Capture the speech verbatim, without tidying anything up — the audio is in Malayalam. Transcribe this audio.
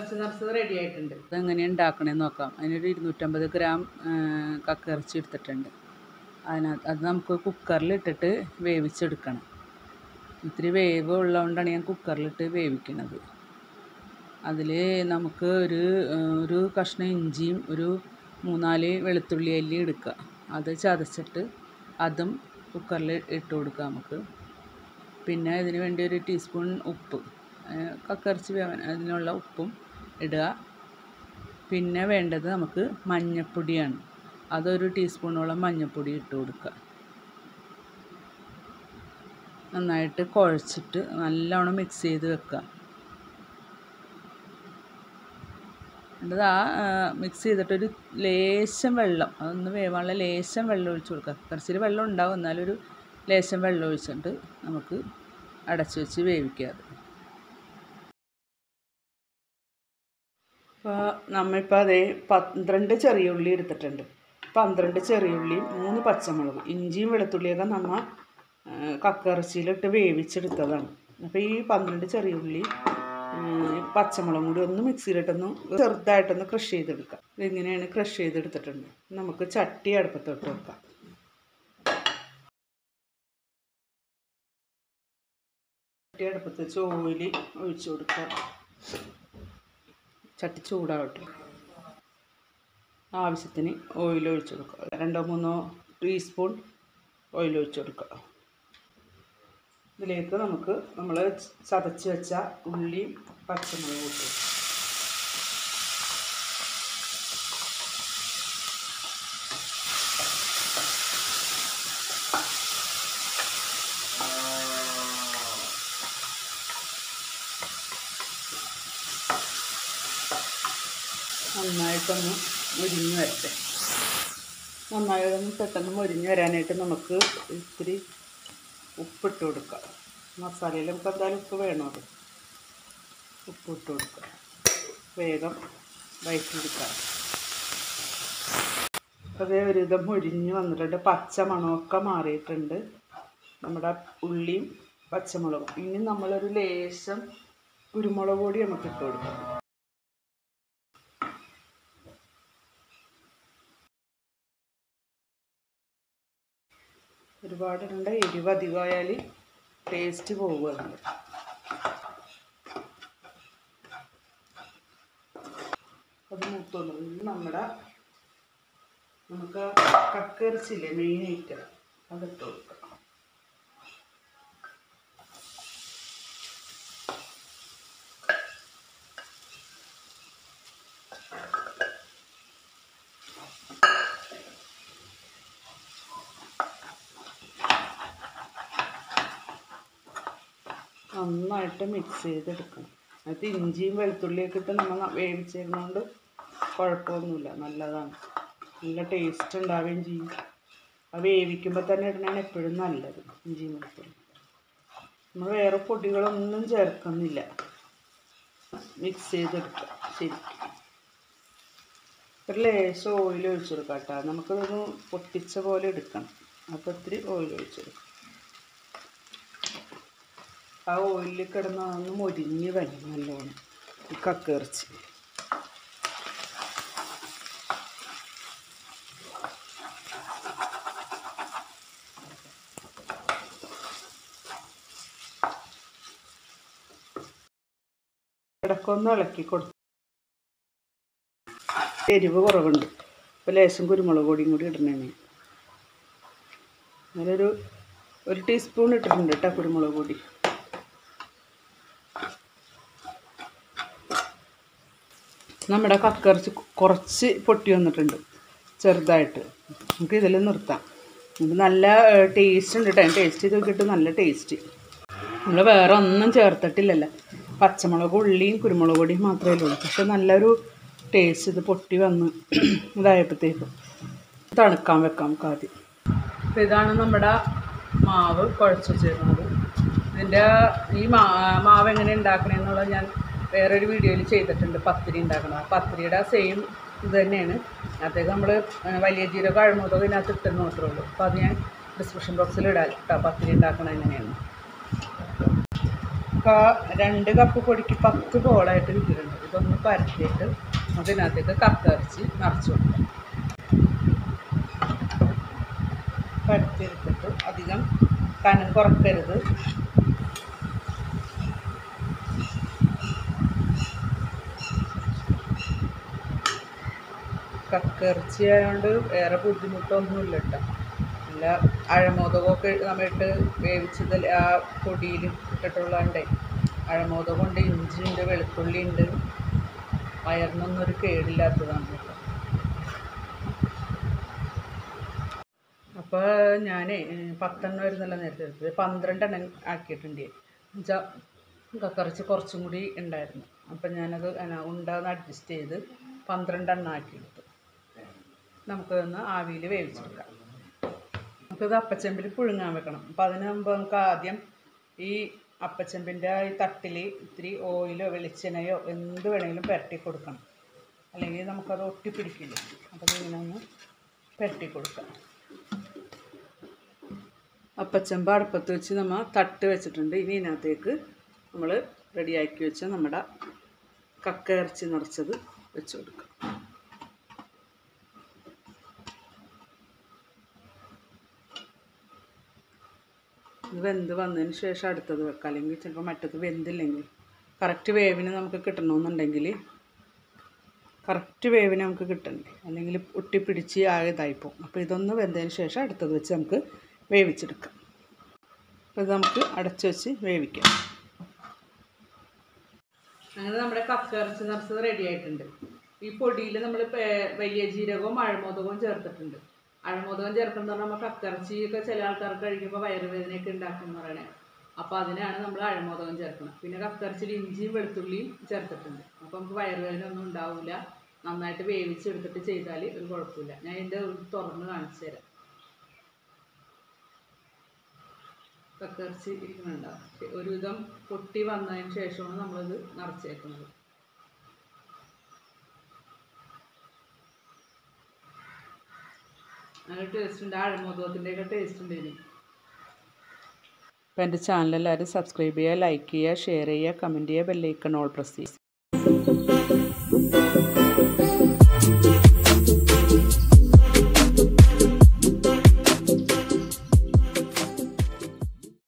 നിറച്ച് നിറച്ച് റെഡി ആയിട്ടുണ്ട്. അതെങ്ങനെയാണ് ഉണ്ടാക്കണമെന്ന് നോക്കാം. അതിനൊരു ഇരുന്നൂറ്റമ്പത് ഗ്രാം കക്കയിറച്ചി എടുത്തിട്ടുണ്ട്. അതിനകത്ത് അത് നമുക്ക് കുക്കറിലിട്ടിട്ട് വേവിച്ചെടുക്കണം. ഇത്തിരി വേവ് ഉള്ളതുകൊണ്ടാണ് ഞാൻ കുക്കറിലിട്ട് വേവിക്കുന്നത്. അതിൽ നമുക്ക് ഒരു ഒരു കഷ്ണം ഇഞ്ചിയും ഒരു മൂന്നാല് വെളുത്തുള്ളി അല്ലി എടുക്കുക. അത് ചതച്ചിട്ട് അതും കുക്കറിൽ ഇട്ട് കൊടുക്കുക നമുക്ക്. പിന്നെ ഇതിന് വേണ്ടി ഒരു ടീസ്പൂൺ ഉപ്പ്, കക്കയിറച്ചി വേവാൻ അതിനുള്ള ഉപ്പും ഇടുക. പിന്നെ വേണ്ടത് നമുക്ക് മഞ്ഞൾപ്പൊടിയാണ്. അതൊരു ടീസ്പൂണോളം മഞ്ഞൾപ്പൊടി ഇട്ട് കൊടുക്കുക. നന്നായിട്ട് കുഴച്ചിട്ട് നല്ലോണം മിക്സ് ചെയ്ത് വെക്കുക. എന്നിട്ട് ആ മിക്സ് ചെയ്തിട്ടൊരു ലേശം വെള്ളം, അതൊന്ന് വേവാനുള്ള ലേശം വെള്ളം ഒഴിച്ച് കൊടുക്കുക. കക്കയിറച്ചിയിൽ വെള്ളം ഉണ്ടാവും, എന്നാലും ഒരു ലേശം വെള്ളം ഒഴിച്ചിട്ട് നമുക്ക് അടച്ചു വെച്ച് വേവിക്കുക. അപ്പോൾ നമ്മളിപ്പോൾ അതേ പന്ത്രണ്ട് ചെറിയ ഉള്ളി എടുത്തിട്ടുണ്ട്. പന്ത്രണ്ട് ചെറിയ ഉള്ളിയും മൂന്ന് പച്ചമുളകും ഇഞ്ചിയും വെളുത്തുള്ളിയൊക്കെ നമ്മൾ കക്കയിറച്ചിയിലിട്ട് വേവിച്ചെടുത്തതാണ്. അപ്പോൾ ഈ പന്ത്രണ്ട് ചെറിയ ഉള്ളി പച്ചമുളകും കൂടി ഒന്ന് മിക്സിയിലിട്ടൊന്ന് ചെറുതായിട്ടൊന്ന് ക്രഷ് ചെയ്തെടുക്കാം. ഇതിങ്ങനെയാണ് ക്രഷ് ചെയ്തെടുത്തിട്ടുണ്ട്. നമുക്ക് ചട്ടി അടുപ്പത്തോട്ട് വെക്കാം. ചട്ടി അടുപ്പത്ത് വെച്ച് ഓയിൽ ഒഴിച്ചു കൊടുക്കാം. ചട്ടി ചൂടാവട്ടെ. ആവശ്യത്തിന് ഓയിൽ ഒഴിച്ചു കൊടുക്കുക. രണ്ടോ മൂന്നോ ടീസ്പൂൺ ഓയിൽ ഒഴിച്ചു കൊടുക്കുക. ഇതിലേക്ക് നമുക്ക് നമ്മൾ ചതച്ച് വെച്ച ഉള്ളിയും പച്ചമുളകും ഇട്ടു. നന്നായിട്ടൊന്ന് മുരിഞ്ഞ് വരട്ടെ. നന്നായിട്ടൊന്ന് പെട്ടെന്ന് മുരിഞ്ഞ് വരാനായിട്ട് നമുക്ക് ഇത്തിരി ഉപ്പിട്ട് കൊടുക്കാം. മസാലയിൽ നമുക്ക് എന്തായാലും ഉപ്പ് വേണമല്ലോ. ഉപ്പിട്ട് കൊടുക്കുക. വേഗം വഴറ്റിയെടുക്കാം. അതേ ഒരു വിധം മുരിഞ്ഞ് വന്നിട്ടുണ്ട്. പച്ച മണമൊക്കെ മാറിയിട്ടുണ്ട് നമ്മുടെ ഉള്ളിയും പച്ചമുളകും. ഇനി നമ്മളൊരു ലേശം കുരുമുളക് പൊടി നമുക്ക് ഇട്ട് കൊടുക്കാം. ഒരുപാടുണ്ട്, എരിവ് അധികമായാൽ ടേസ്റ്റ് പോകുന്നുണ്ട്. അത് മൂത്തൊന്നു നമ്മുടെ നമുക്ക് കക്കയിറച്ചില്ലേ മെയിൻ ഐറ്റം, അതിട്ട് കൊടുക്കാം. നന്നായിട്ട് മിക്സ് ചെയ്തെടുക്കണം. അത് ഇഞ്ചിയും വെളുത്തുള്ളിയൊക്കെ ഇട്ട് നമ്മൾ വേവിച്ചിരുന്നതുകൊണ്ട് കുഴപ്പമൊന്നുമില്ല, നല്ലതാണ്. നല്ല ടേസ്റ്റ് ഉണ്ടാവുകയും ചെയ്യും. അത് വേവിക്കുമ്പോൾ തന്നെ ഇടണതാണ് എപ്പോഴും നല്ലത്. ഇഞ്ചിയും വെളുത്തുള്ളി നമ്മൾ വേറെ പൊടികളൊന്നും ചേർക്കുന്നില്ല. മിക്സ് ചെയ്തെടുക്കുക ശരിക്കും. ഒരു ലേശം ഓയിൽ ഒഴിച്ചു കൊടുക്കാം കേട്ടോ. നമുക്കതൊന്ന് പൊട്ടിച്ച പോലെ എടുക്കണം. അപ്പോൾ ഇത്തിരി ഓയിൽ ഒഴിച്ചെടുക്കും. ആ ഓയിലിൽ കിടന്ന് ഒന്ന് മൊരിഞ്ഞ് വരും നല്ലോണം ഈ കക്കയിറച്ചി. ഇടയ്ക്കൊന്ന് ഇളക്കി കൊടുത്തു. എരിവ് കുറവുണ്ട്. ഇപ്പോൾ ലേശം കുരുമുളക് പൊടിയും കൂടി ഇടണേ. അതിലൊരു ഒരു ടീസ്പൂൺ ഇട്ടിട്ടുണ്ട് കേട്ടോ കുരുമുളക് പൊടി. നമ്മുടെ കക്കയിറച്ചി കുറച്ച് പൊട്ടി വന്നിട്ടുണ്ട് ചെറുതായിട്ട്. നമുക്ക് ഇതിൽ നിർത്താം. നമുക്ക് നല്ല ടേസ്റ്റ് ഉണ്ട് കേട്ടോ. ടേസ്റ്റ് ചെയ്ത് നോക്കിയിട്ട് നല്ല ടേസ്റ്റ്. നമ്മൾ വേറെ ഒന്നും ചേർത്തിട്ടില്ലല്ലോ. പച്ചമുളക് ഉള്ളിയും കുരുമുളക് പൊടിയും മാത്രമേ ഉള്ളൂ. പക്ഷെ നല്ലൊരു ടേസ്റ്റ്. ഇത് പൊട്ടി വന്ന് ഇതായപ്പോഴത്തേക്കും തണുക്കാൻ വെക്കാം നമുക്ക് ആദ്യം. അപ്പോൾ ഇതാണ് നമ്മുടെ മാവ് കുഴച്ച് വെച്ചിരുന്നത്. ഇതിൻ്റെ ഈ മാ മാവ് എങ്ങനെ ഉണ്ടാക്കണമെന്നുള്ളത് ഞാൻ വേറൊരു വീഡിയോയിൽ ചെയ്തിട്ടുണ്ട്. പത്തിരി ഉണ്ടാക്കണം. പത്തിരിയുടെ സെയിം ഇത് തന്നെയാണ്. അതിനകത്തേക്ക് നമ്മൾ വലിയ ജീരകം അഴമുതകം ഇതിനകത്ത് ഇട്ടെന്ന് മാത്രമേ ഉള്ളൂ. അപ്പോൾ അത് ഞാൻ ഡിസ്ക്രിപ്ഷൻ ബോക്സിൽ ഇടാം കേട്ടോ. പത്തിരി ഉണ്ടാക്കണം എങ്ങനെയാണ്. രണ്ട് കപ്പ് പൊടിക്ക് പത്ത് ബോളായിട്ട് കിട്ടിയിട്ടുണ്ട്. ഇതൊന്ന് പരത്തിയിട്ട് അതിനകത്തേക്ക് കക്കിറച്ചി നിറച്ച് കൊടുക്കാം. പരത്തിയെടുത്തിട്ട് അധികം കനം കുറക്കരുത്. കക്കിറച്ചി ആയതുകൊണ്ട് വേറെ ബുദ്ധിമുട്ടൊന്നുമില്ല കേട്ടോ. നല്ല അഴമോദകമൊക്കെ നമ്മളിട്ട് വേവിച്ചത് ആ പൊടിയിൽ ഇട്ടിട്ടുള്ളതുകൊണ്ടേ അഴമോദകമുണ്ട്, ഇഞ്ചിയുണ്ട്, വെളുത്തുള്ളി ഉണ്ട്. വയറിനൊന്നും ഒരു കേടില്ലാത്തതാണ് കേട്ടോ. അപ്പോൾ ഞാൻ പത്തെണ്ണം വരുന്നല്ല നേരത്തെ എടുത്തത്, പന്ത്രണ്ടെണ്ണം ആക്കിയിട്ടുണ്ട്. എന്നുവെച്ചാൽ കക്കിറച്ചി കുറച്ചും കൂടി ഉണ്ടായിരുന്നു. അപ്പം ഞാനത് ഉണ്ടാകുന്ന അഡ്ജസ്റ്റ് ചെയ്ത് പന്ത്രണ്ടെണ്ണം ആക്കിയെടുത്തു. നമുക്കതൊന്ന് ആവിയിൽ വേവിച്ചെടുക്കാം. നമുക്കിത് അപ്പച്ചെമ്പിൽ പുഴുങ്ങാൻ വെക്കണം. അപ്പം അതിന് മുമ്പ് നമുക്ക് ആദ്യം ഈ അപ്പച്ചെമ്പിൻ്റെ ഈ തട്ടിൽ ഇത്തിരി ഓയിലോ വെളിച്ചെണ്ണയോ എന്ത് വേണമെങ്കിലും പുരട്ടി കൊടുക്കണം, അല്ലെങ്കിൽ നമുക്കത് ഒട്ടിപ്പിടിക്കില്ല. അപ്പോൾ ഇങ്ങനെ ഒന്ന് പുരട്ടി കൊടുക്കാം. അപ്പച്ചെമ്പ് അടുപ്പത്ത് വെച്ച് നമ്മൾ തട്ട് വെച്ചിട്ടുണ്ട്. ഇനി ഇതിനകത്തേക്ക് നമ്മൾ റെഡിയാക്കി വെച്ച നമ്മുടെ കക്ക ഇറച്ചി നിറച്ചത് വെച്ച് കൊടുക്കാം. ഇത് വെന്ത് വന്നതിന് ശേഷം അടുത്തത് വെക്കാം, അല്ലെങ്കിൽ ചിലപ്പോൾ മറ്റത് വെന്തില്ലെങ്കിൽ കറക്റ്റ് വേവിന് നമുക്ക് കിട്ടണമെന്നുണ്ടെങ്കിൽ കറക്റ്റ് വേവിന് നമുക്ക് കിട്ടണ്ടേ, അല്ലെങ്കിൽ ഒട്ടിപ്പിടിച്ച് ആകെ ഇതായിപ്പോവും. അപ്പോൾ ഇതൊന്ന് വെന്തതിന് ശേഷം അടുത്തത് വെച്ച് നമുക്ക് വേവിച്ചെടുക്കാം. അപ്പോൾ ഇത് നമുക്ക് അടച്ചു വെച്ച് വേവിക്കാം. അങ്ങനെ നമ്മുടെ കക്ക ഇറച്ചി നിറച്ചത് റെഡി ആയിട്ടുണ്ട്. ഈ പൊടിയിൽ നമ്മൾ വലിയ ജീരകവും അഴമോദകവും ചേർത്തിട്ടുണ്ട്. അഴമോദകം ചേർക്കുന്നത് പറഞ്ഞാൽ നമ്മൾ കക്കിറച്ചിയൊക്കെ ചില ആൾക്കാർക്ക് കഴിക്കുമ്പോൾ വയറുവേദനയൊക്കെ ഉണ്ടാക്കുമെന്ന് പറയണേ. അപ്പോൾ അതിനാണ് നമ്മൾ അഴമോദകം ചേർക്കുന്നത്. പിന്നെ കക്കിറച്ചിയിൽ ഇഞ്ചിയും വെളുത്തുള്ളിയും ചേർത്തിട്ടുണ്ട്. അപ്പോൾ നമുക്ക് വയറുവേദന ഒന്നും ഉണ്ടാവില്ല. നന്നായിട്ട് വേവിച്ചെടുത്തിട്ട് ചെയ്താൽ ഒരു കുഴപ്പമില്ല. ഞാൻ ഇതിൻ്റെ തുറന്ന് കാണിച്ചു തരാം. കക്കിറച്ചി ഇരിക്കുന്നുണ്ടാവും. ഒരുവിധം പൊട്ടി വന്നതിന് ശേഷമാണ് നമ്മളിത് നിറച്ചേക്കുന്നത്. നല്ല ടേസ്റ്റ് ഉണ്ട്. അഴമോദകത്തിൻ്റെയൊക്കെ ടേസ്റ്റ് ഉണ്ട് ഇനി. അപ്പോൾ എൻ്റെ ചാനൽ എല്ലാവരും സബ്സ്ക്രൈബ് ചെയ്യുക, ലൈക്ക് ചെയ്യുക, ഷെയർ ചെയ്യുക, കമൻറ്റ് ചെയ്യുക, ബെല്ലൈക്കൺ ഓൾ പ്രസ് ചെയ്യുക.